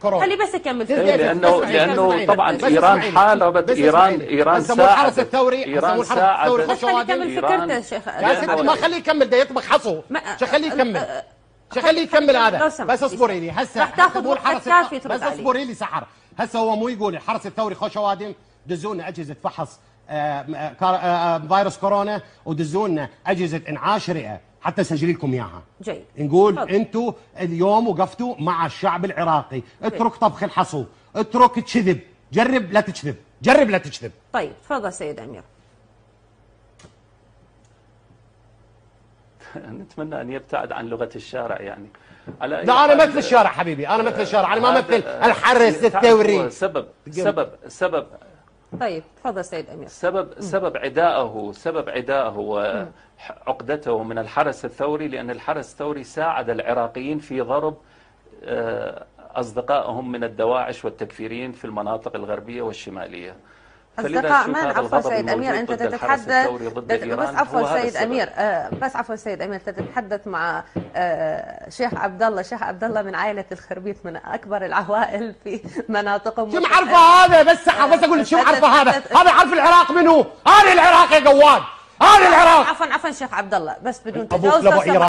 كورونا. خلي بس يكمل. لانه طبعا ايران حاربت ايران الحرس الثوري ايران ساعدت. بس خلي يكمل فكرته يا شيخ. يا ستي ما خليه يكمل، ده يطبخ حصو. خليه يكمل، خليه يكمل هذا. بس اصبري لي هسه رح تاخذ وقت كافي ترد بس اصبري لي سحر. هسه هو مو يقول الحرس الثوري خوش اوادم، دزوا لنا اجهزه فحص فيروس كورونا، ودزوا لنا اجهزه انعاش رئه حتى اسجل لكم اياها. جيد. نقول انتم اليوم وقفتوا مع الشعب العراقي، اترك طبخ الحصو، اترك تكذب، جرب لا تكذب، جرب لا تكذب. طيب تفضل سيد امير. نتمنى ان يبتعد عن لغه الشارع يعني. لا انا مثل الشارع حبيبي، انا مثل الشارع، انا ما مثل الحرس الثوري. سبب طيب تفضل سيد امير. سبب عدائه وعقدته من الحرس الثوري، لان الحرس الثوري ساعد العراقيين في ضرب اصدقائهم من الدواعش والتكفيريين في المناطق الغربيه والشماليه. أصدقاء من؟ عفوا سيد أمير، أنت تتحدث بس عفوا سيد أمير، بس عفوا سيد أمير، تتحدث مع شيخ عبد الله. شيخ عبد الله من عائلة الخربيط، من أكبر العوائل في مناطقهم. شو معرفة هذا؟ بس أقول شو معرفة هذا عارف العراق منو؟ هذا العراق يا قواد، هذا العراق. عفوا شيخ عبد الله، بس بدون تجاوز.